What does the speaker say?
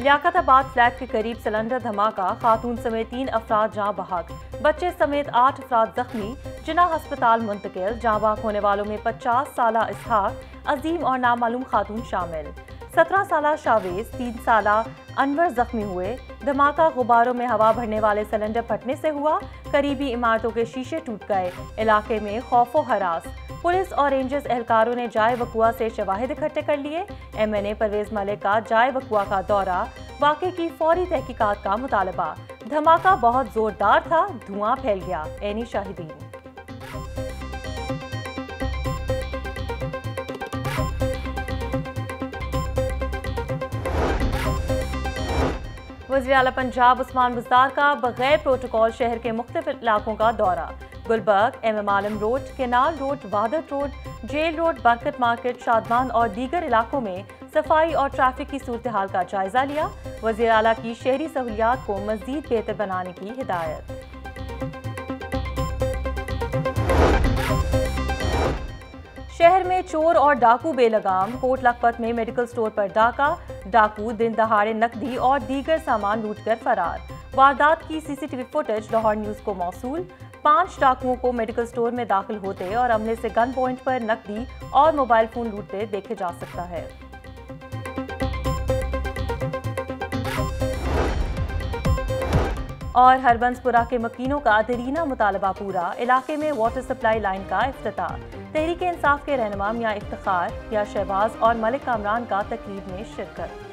Liaquatabad flat के करीब cylinder धमाका, खातून समेत 3 अफराद जाँ बहक, बच्चे समेत 8 अफराद जख्मी, जिना अस्पताल मुंतकिल। जाँ बहक होने वालों में 50 साला इसहाक, अजीम और नामालूम खातून शामिल। 17 साला शावेज, 3 साला अनवर जख्मी हुए। धमाका गुब्बारों में हवा भरने वाले सिलेंडर फटने से हुआ। करीबी इमारतों के शीशे टूट गए। इलाके में खौफो हरास। पुलिस और रेंजर्स एहलकारों ने जाए वकुआ से शवाहिद इकट्ठे कर लिए। MNA परवेज मलिक का जाए वकुआ का दौरा, वाक़े की फौरी तहकीकात का मुतालबा। धमाका बहुत जोरदार था, धुआं फैल गया। ऐनी शाहिदीन। वज़ीर आला पंजाब उस्मान बुज़दार का बगैर प्रोटोकॉल शहर के मुख्तलिफ इलाकों का दौरा। Gulberg, MM Alam road, canal road, Wahdat road, jail road, Barkat market, Shadman और दीगर इलाकों में सफाई और ट्रैफिक की सूरत हाल का जायजा लिया। वज़ीर आला की शहरी सहूलियात को मज़ीद बेहतर बनाने की हिदायत। शहर में चोर और डाकू बेलगाम। कोट लखपत में मेडिकल स्टोर पर डाकू दिन दहाड़े नकदी और दीगर सामान लूटकर फरार। वारदात की CCTV फुटेज लाहौर न्यूज़ को मौसूल। 5 डाकुओं को मेडिकल स्टोर में दाखिल होते और अमले से गन पॉइंट पर नकदी और मोबाइल फोन लूटते देखे जा सकता है। और हरबंसपुरा के मकीनों का देरीना मुतालबा पूरा। इलाके में वाटर सप्लाई लाइन का इफ्तिताह। तहरीक इंसाफ के रहनुमा मियां इफ्तिखार या शहबाज और मलिक कामरान का तकरीब में शिरकत।